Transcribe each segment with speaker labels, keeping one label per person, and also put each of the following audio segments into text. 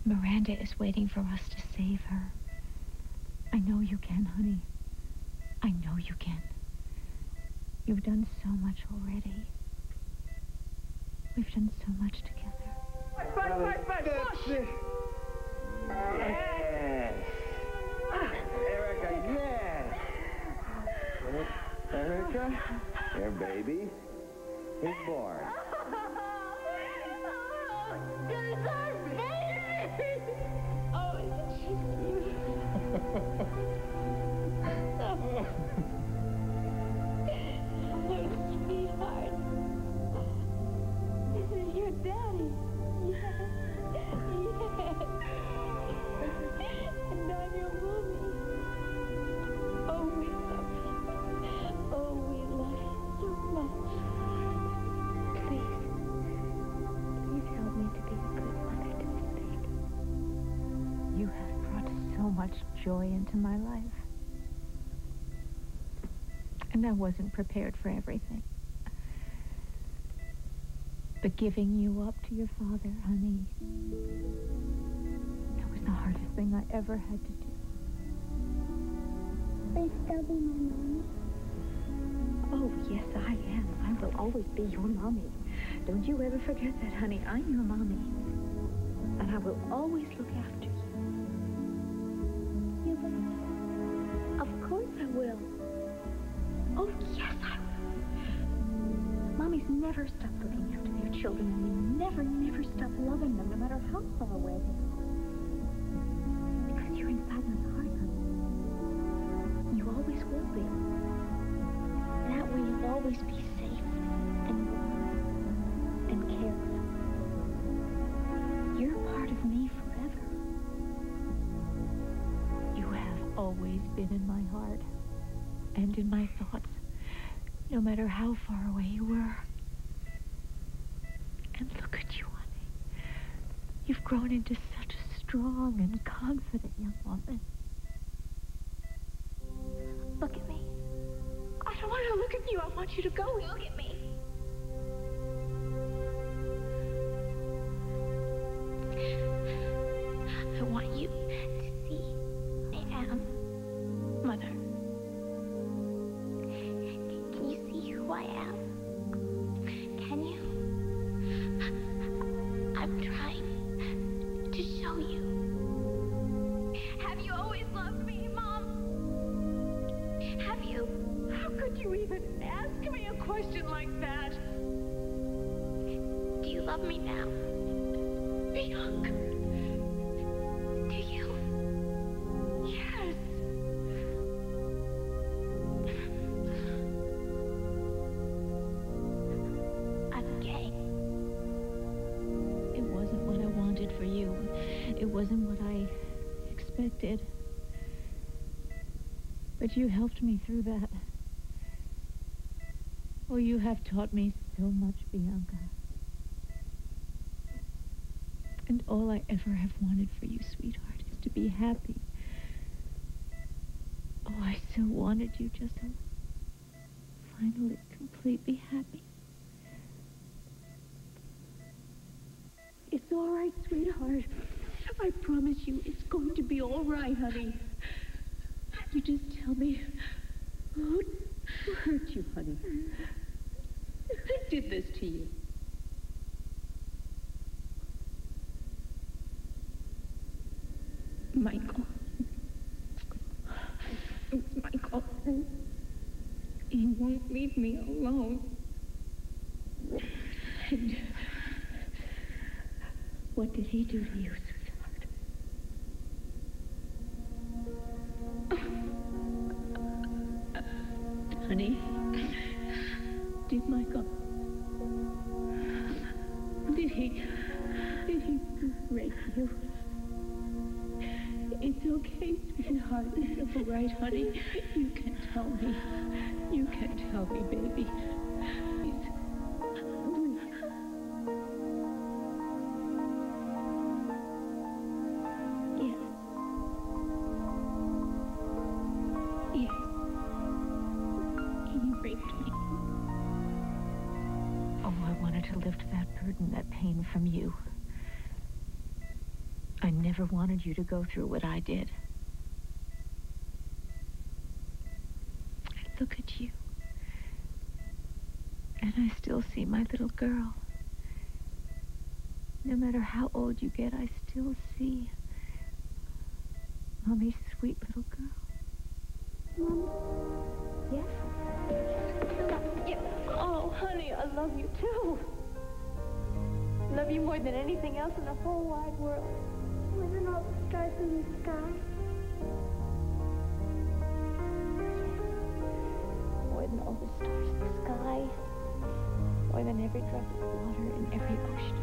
Speaker 1: Miranda is waiting for us to save her. I know you can, honey. I know you can. You've done so much already. We've done so much together.
Speaker 2: Fight, push! Yes! Erica, yes! Erica, your baby is born.
Speaker 3: There's our baby! Oh, isn't she beautiful? Oh, sweetheart. This is your daddy. Yes. And I'm your mommy. Oh, we love you. Oh, we love you so much. Please help me to be a good mother to this baby.
Speaker 1: You have brought so much joy into my life. And I wasn't prepared for everything. But giving you up to your father, honey, that was the hardest thing I ever had to do.
Speaker 3: Will you still be my mommy?
Speaker 1: Oh, yes, I am. I will always be your mommy. Don't you ever forget that, honey. I'm your mommy. And I will always look after you.
Speaker 3: You will?
Speaker 1: Of course I will. Oh, yes, I will. Mommies never stop looking after their children, and they never, never stop loving them, no matter how far away they are. Because you're inside my heart, honey. You always will be. That way you'll always be safe and warm and cared for. You're part of me forever. You have always been in my heart and in my thoughts, no matter how far away you were. And look at you, honey. You've grown into such a strong and confident young woman.
Speaker 3: Look at me.
Speaker 1: I don't want to look at you. I want you to go.
Speaker 3: Look at me.
Speaker 1: I want you to see I am Mother.
Speaker 3: Can you see who I am? Can you? I'm trying to show you. Have you always loved me, Mom? Have you?
Speaker 1: How could you even ask me a question like that?
Speaker 3: Do you love me now?
Speaker 1: Bianca.
Speaker 3: Do you?
Speaker 1: Yes.
Speaker 3: I'm gay.
Speaker 1: It wasn't what I wanted for you. It wasn't what I expected. But you helped me through that. Oh, you have taught me so much, Bianca. And all I ever have wanted for you, sweetheart, is to be happy. Oh, I so wanted you just to finally, completely happy. It's all right, sweetheart. I promise you it's going to be all right, honey. You just tell me who hurt you, honey. Who did this to you? Michael. It's Michael. He won't leave me alone. And what did he do to you, sweetheart? Honey, did Michael... Did he rape you? It's okay, sweetheart. It's all right, honey. You can tell me. You can tell me, baby. Please. Please. Yes. Yes. He raped me. Oh, I wanted to lift that burden, that pain from you.
Speaker 3: I never wanted you to go through what I did. I look at you, and I still see my little girl. No matter how old you get, I still see Mommy's sweet little girl.
Speaker 1: Mommy? Yes?
Speaker 3: Oh, honey, I love you too. Love you more than anything else in the whole wide world.
Speaker 1: More than all the stars in the sky.
Speaker 3: More than all the stars in the sky. More than every drop of water in every ocean.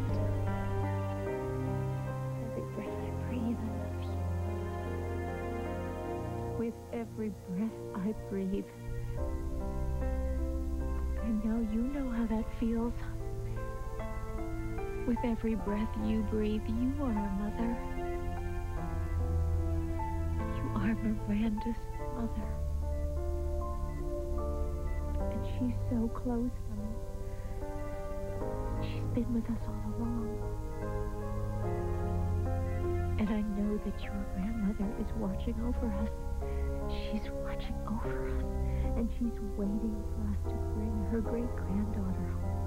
Speaker 3: Every breath I breathe, I love you. With every breath I breathe. And now you know how that feels. With every breath you breathe, you are a mother. You are Miranda's mother. And she's so close, honey. She's been with us all along. And I know that your grandmother is watching over us. She's watching over us. And she's waiting for us to bring her great-granddaughter home.